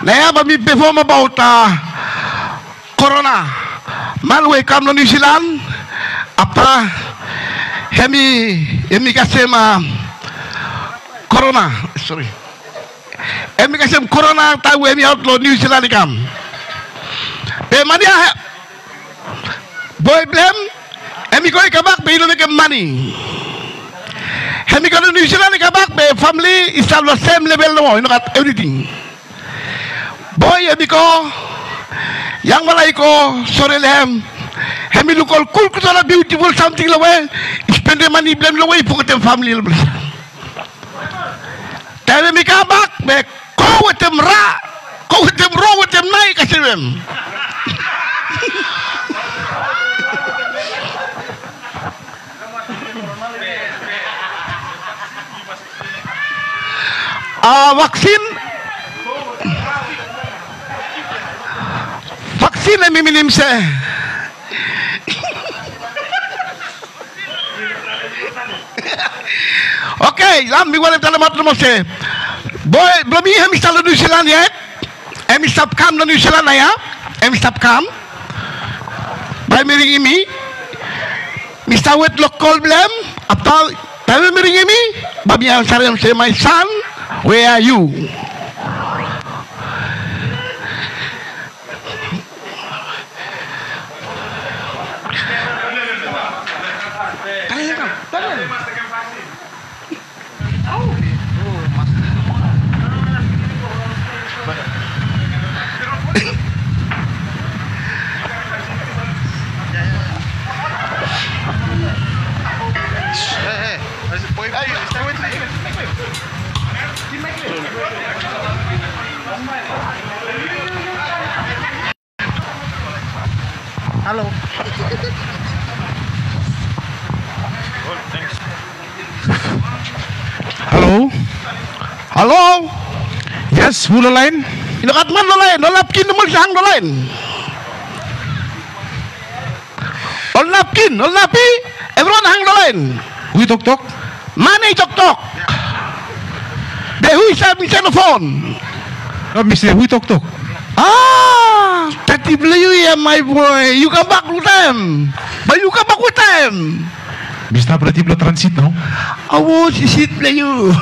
Now, but me perform about Corona. Man, we come to New Zealand. Apa? Hemi kasih Corona. Sorry. Hemi kasih Corona. Tahu hemi outlaw New Zealand kam. Mania. Boy blame. Hemi kau ikabak be Indonesia money. Hemi kau New Zealand ikabak be family is the same level no. You know got everything. Boy hemi kau yang malai ko sore lem. Hemi lukol cool kusala beautiful something lawe. Spend the money blame lawe pukul family lawe. Tapi hemi kabak be kau wetem ra, kau wetem ro wetem naik kasih lem. Vaksin yang minim saya. Okay, lam minggu dalam alamat nomor saya. Boy, belum ini kami start New Zealand ya. Kami start kam New Zealand ya. Kami start kam. By miring ini, Mr. Wet local belum. Atau tapi miring ini, babi yang saya my son. Where are you? Halo. Halo. Halo. Yes, who the line? Inakat man lo lain, nolapkin naman siyang lo lain. Nolapi, everyone hang lo lain. Who tok tok? Mana tok tok? Behu isa mi telephone. Oh, Mr. Who tok tok? Ah, tati belayu ya my boy. You come back with them. But you come back with them. Bisa berarti belum transit, no? Awo, sisit belayu.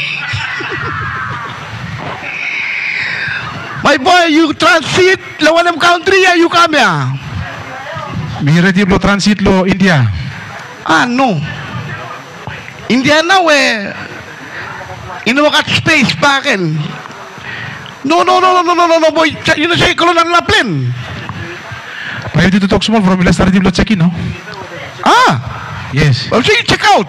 My boy, you transit lawan them country ya, you come ya. Berarti belum transit lo India. Ah, no. India na we. Inuwakat space pa akin. No, boy. You know say, kalau na plane. Pwede dito talk small from last time check in, no? Ah, yes. well, say check out.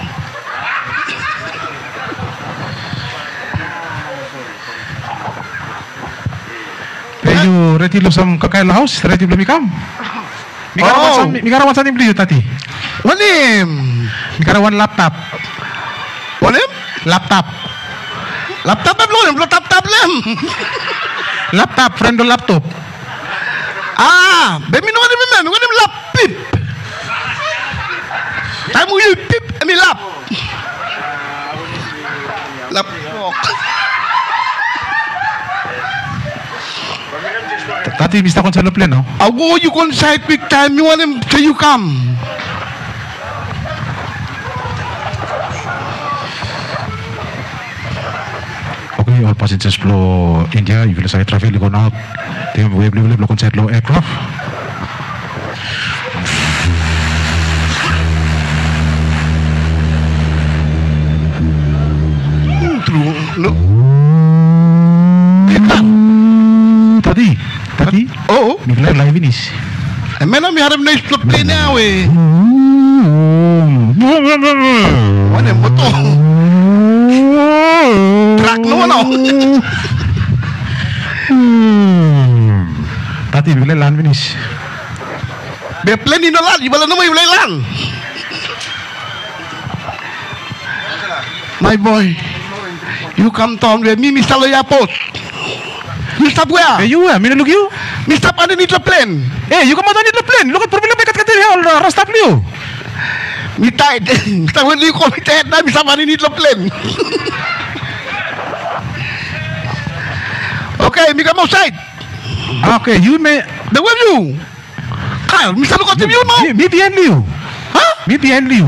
You ready lo sam kakail house? Ready lo mikam? Mikarawan sa beli tadi. Wanim. Mikarawan laptop. Wanim? Laptop. Laptop belum lem. Laptop, friend do laptop. Ah, bemi wanim laptop. Tamu you pip, ami lap. Laptop. Tadi bisa kon sa plane, no? Awo you kon side quick time you wanim till you come. Okay, all passengers flow India, you will say traffic go out. They will consider low aircraft. No. Tadi. Oh, Miklar live ini. Mana mi harap na isplop plane na we. Wanim moto. Truck no. Tadi Miklar land finish. Be plane ino lan, ibala no may lan. My boy, you come down with me, Mr. Loyapot. You stop where? Hey, you, minulog you? Me stop underneath the plane. Hey, you come out underneath the plane. Look at problem kat here, stop you. Me tired. When you call me tired, na me stop underneath the plane. Okay, me come outside. Okay, you may. The way you. Kyle, Mr. Look at him, you know. Me behind you. Huh? Me behind you.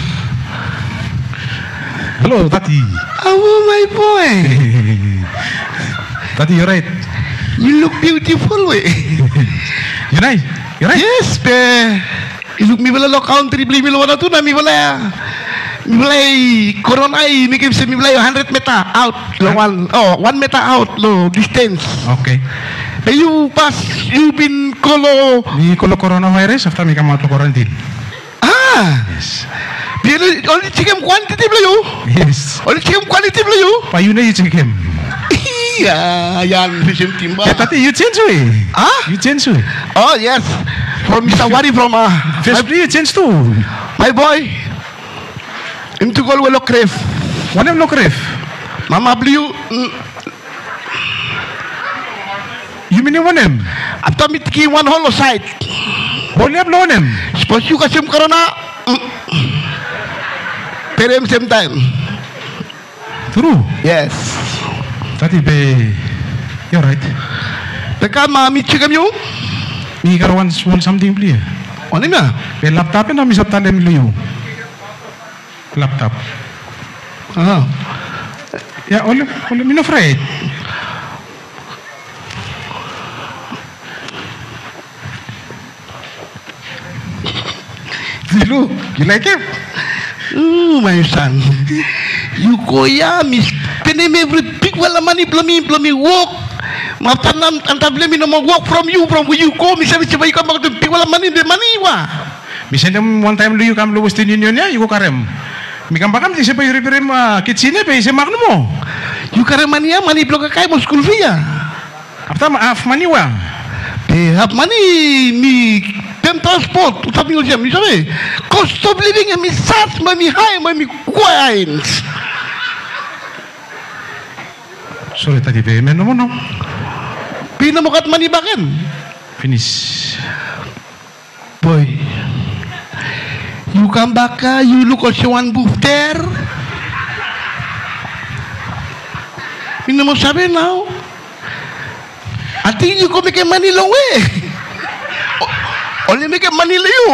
Hello, Tati. Oh, my boy. Tati, you're right. You look beautiful, way. You're right. You're right. Yes, be. You look me wala lo country, beli mi lo na tu na mi wala. Mi wala corona mi kim se mi wala 100 meter out. Lo 1 meter out lo distance. Okay. You pass, you been kolo. Me kolo coronavirus after me come out of quarantine. Ah. Yes. Only chicken quantity beli you. Yes. Only chicken quantity beli you. Pa you na you check him. Iya, yan fishing timba. Tati, you change way. Ah? You change way. Oh yes, from Mr. Wari from First you change too. my boy. Him to go well crave. One of no crave. Mama beli you. You mean you want him? After me tiki one whole side. Only have loan him. Suppose you kasih corona. Perem same time. True. Yes. Tati be. You're right. Teka mami chicken you. Me karawan small something please. Ano na? Pe laptop na misap tandem lu. Laptop. Ah. Ya only me no afraid. Zilu, you like him? Oh my son. You go ya mis penem every big wala money blami walk. Matanam antablemi no walk from where you go mi sabi coba you come back to big wala money the money wa. Misalnya one time lu come lu Western Union ya, you go karem. Mi kam bakam di siapa yuri perem kitchennya pe ise magno mo. You karem money ya money block kay mo school fee ya. After half money wa. Have money mi tem transport utapi ngol jam, you sabi. Cost of living mi sat mi high mi quiet. Sorry tadi be men no. Pina mo kat money baken. Finish. Boy. You come back, you look at one booth there. You know sabi now. I think you go make money long way. Only make money you.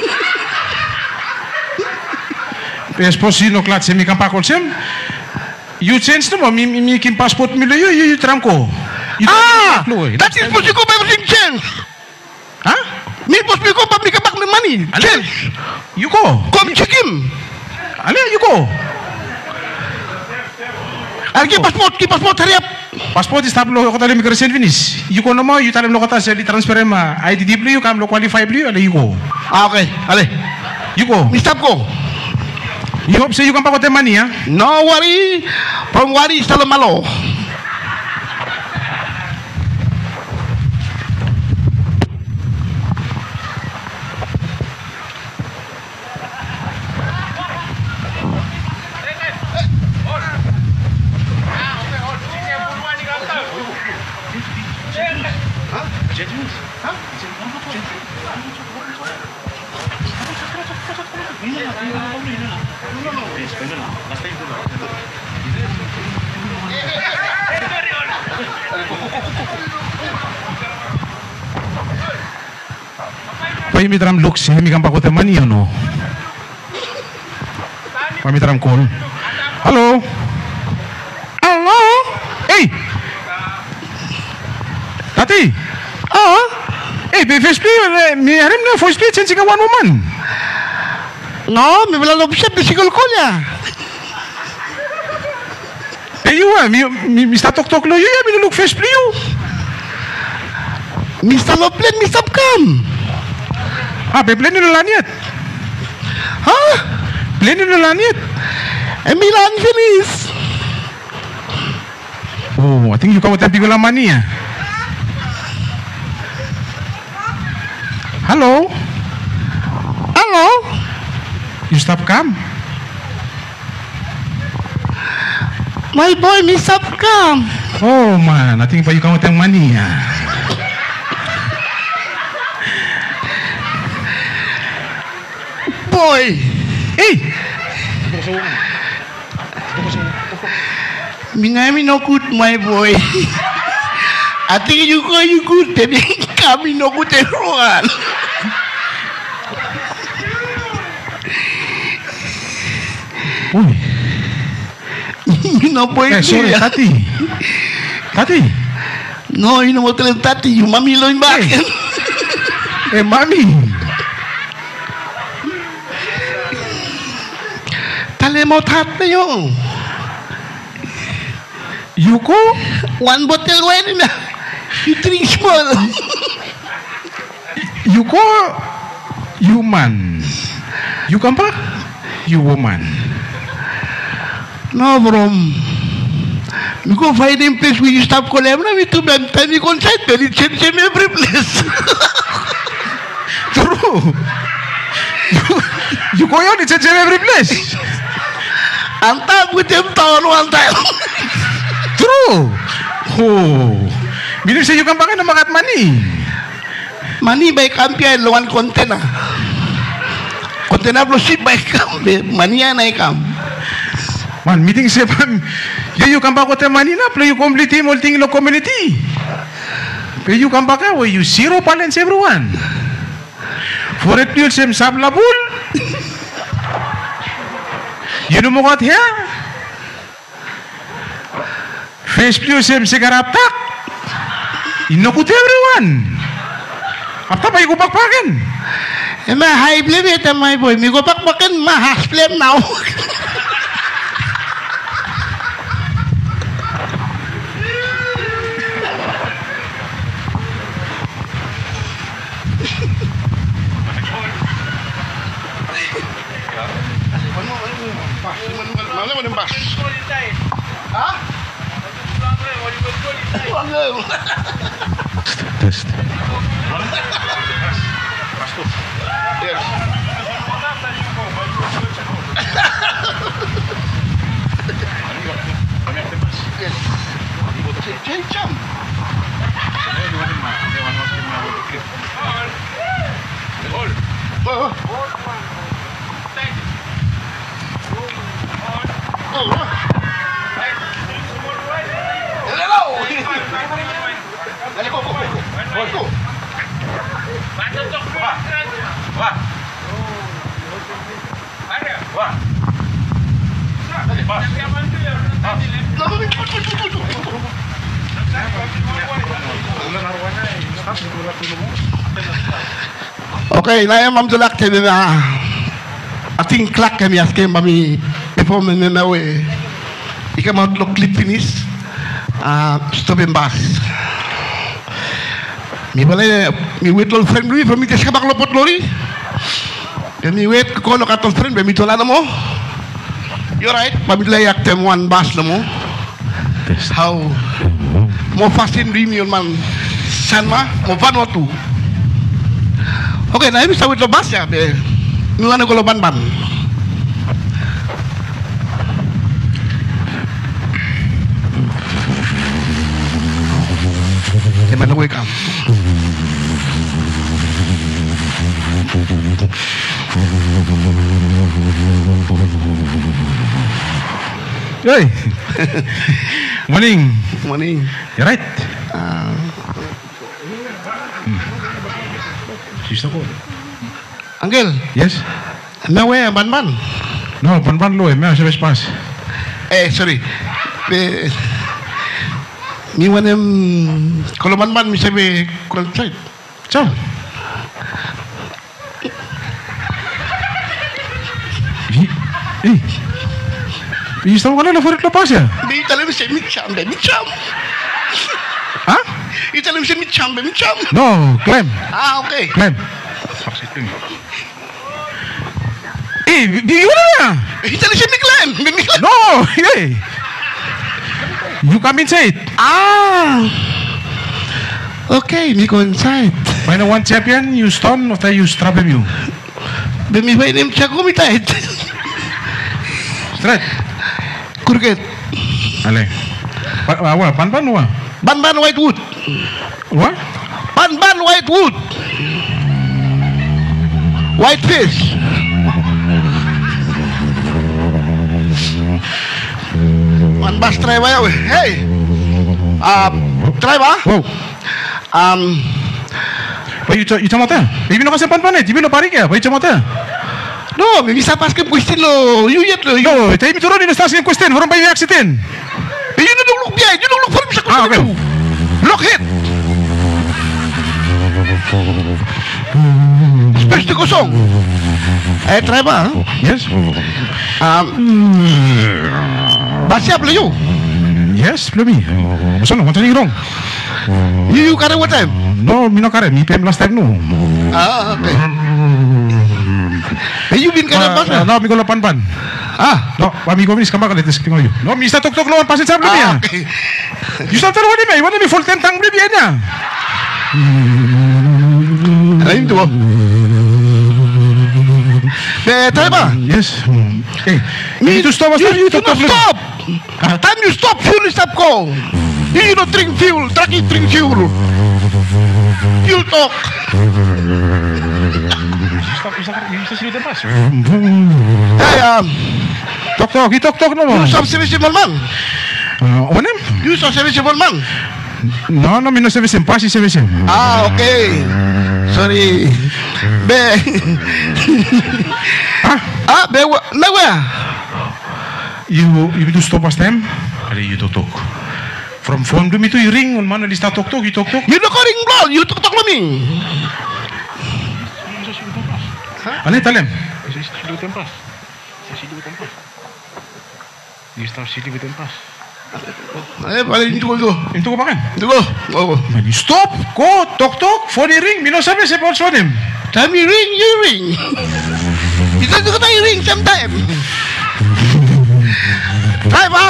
Pe sposi no klat se mi kam pakol sem. You change no mi kim passport mi lu you tramko. That is supposed to go everything change. Huh? Me supposed to go back me money. Change. You go. Come check him. Ale you go. I'll give passport, hurry up. Passport is tablo kota le migration finish. You go no mo you talem lo kota se di transfer ma IDD blue you kam lo qualify blue ale you go. Okay, ale. You go. Me stop go. You hope say you can pakote money ha? No worry. From worry selalu malo. Pamitram looks mi kam pakote money no. Pamitram call. Hello. Hello. Hey. Tati. Hey, be first play mi harim na first play change ka one woman. No, me wala lobset di sigol ko niya. Hey you mi tok lo you ya mi look first play you. Mr. Loplet, Mr. Kam. Be plan nila laniet. Huh? Plan nila laniet. Milan finish. Oh, I think you come with bigula money ya. Hello. Hello. You stop come. My boy, Mr. Kam. Oh man, I think pa you come with money ya. Boy. Hey. Minami no good, my boy. Ati juga ikut jadi kami nunggu teruan. Uy. No puede Sorry, Tati. Tati. No, no mo tener tati, yung mami lo yung bakit. Mami. Tale mo tat na yung. Yuko? One bottle wine na. You drink small. Yuko? Human. You come back? You woman. No, bro. We go find a place where you stop calling me to them. Tell me consent, but it's in every place. True. You go on, it's in every place. And talk with them town one time. True. Oh. Bilang sa iyo kang baka na makat money. Money by kampiyan, lawan container. Container plus ship by kampi. Money yan ay kam. Man, meeting sa pam. You come back with the money na, play you complete multi lo community. Pero you come back where you zero balance everyone. For it you sem sab labul. You know mo kat here? Face you sem sigarap tak. Inokut everyone. Apa pa you pakpakan? Ma high blame it my boy. Mi go pakpakan ma half blame now. Test. Okay, na yung mamdulak tayo na ating klak kami aske mami before me na we ika maglok clip finish stop and bus mi balay mi wait lol friend lui from mi tes kabak lopot lori mi wait ko no katol friend be mi tola na mo you right pamilay ak tem one bus na mo how mo fasin rim yun man sanma mo Vanuatu. Okay, na bisa wit lo bus ya be nuane ko lo ban Gimana gue kam? Hey. Morning. Morning. You right? Sister ko. Uncle. Yes. Na we ban. No, ban lo me hace pas. Sorry. Ni wanem kalau ban mi sabi contract. Ciao. Y estamos ganando fuera de la paz ya. Bi talem se micham. ¿Ah? Y talem se micham. No, Clem. Okay. Clem. Gimana? Y talem se Clem. No, hey. You come inside. Okay, mi ko inside. Final one champion, you stone or you strap him you. Be mi vai nem chago mi tait. Straight. Kurget. Ale. Pan wa? Ban Whitewood. What? Ban Whitewood. Whitefish. Ban bas try ba? Hey. Try ba? Wow. You chamata. Even no kasi panpanet, even no pari kaya, chamata. No, may isa pas ke question lo. You yet lo. No, tayo mituro ni nastasyon question, forum pa yung accident. You don't look biya, you don't look for bisa Okay. question. Blockhead. Space to kosong. Try ba? Yes. Siap lah you. Yes, Plumi. Masa no, macam ni wrong. You kare what time? No, mi no kare, mi PM last time no. Okay. You been kare pas? No, mi ko lapan pan. No, mi ko minis kama kalit tinggal you. No, mi sta tok lawan pasin sa Plumi. Okay. You start wani mi full time tang Plumi niya. Ayun to. Try ba? Yes. Okay. You need to stop. You do not stop. Time you stop, fuel stop ko. You don't drink fuel, truck you drink fuel. You talk. Stop, bisa sila pas. Hey, Tok no. you stop serviceable man. Onem? You stop serviceable man. No, mi no service pas service. Okay. Sorry. Where? You need to stop us them. Are you tok? From phone to me to you ring on mana lista tok. You tok. You don't calling blow. You talk me. Ano talem? Paling itu go. Into ko makan. Itu go. Oh. Man, you stop. Go tok. Phone ring. Mi no service pa also them. Time you ring. You don't go tayo ring sometime. Try ba?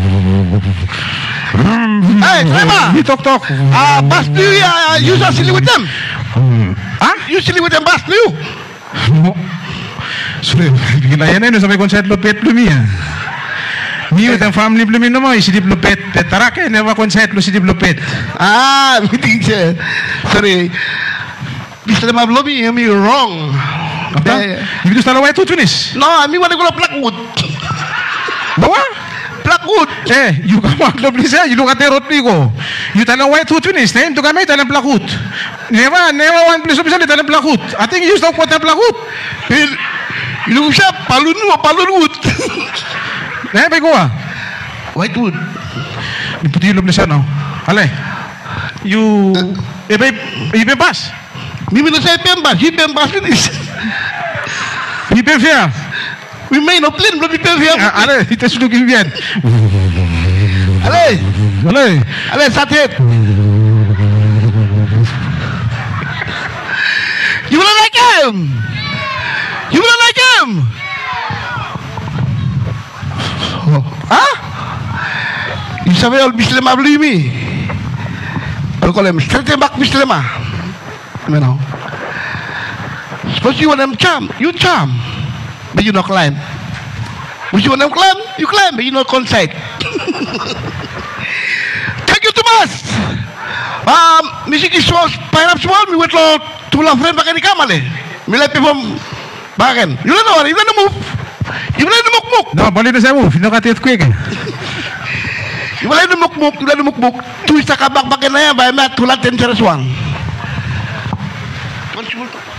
Hey, try ba? You tok. Bas do you are silly with them? You silly with them, bas do you? No. Sorry, bigla yan no sabi concert lupet Plumi. Mi with the family Plumi no mo isidip lupet. Tarake never concert lo sidip lupet. Meeting siya. Sorry. Bisa naman lobby, me wrong. Okay. You just tell away to finish. No, I mean what I call a blackwood. Bawa? Blackwood. You come out of this, you look at the road go. You tell away to finish, name to come out and blackwood. Never one place of tell blackwood. I think you stop what a blackwood. You look siya, palunwood. Never go. Whitewood. You put you look no. Ale. You pass. Mimi na sa pembas, he pembas finish. You pay fair. We may not plan, but we pay fair. Ale, ito sudah bien. Ale, satit. You will like him. You savez, all bislema blumi. Al kolem, straight back bislema. You know. Suppose you want them charm, you charm, but you not climb. If you want them climb, you climb, but you not conside. Thank you, Thomas. Music is perhaps small. Me wait lo tulang frame pakai di kamar le. Milai perform bagan. You don't know, you don't move. You don't muk. No, boleh na saya move. Hindi ka tiyat quick. You don't muk. Tu isa kabak bagan na yan, bay mat tulat ten seraswang. Consible to.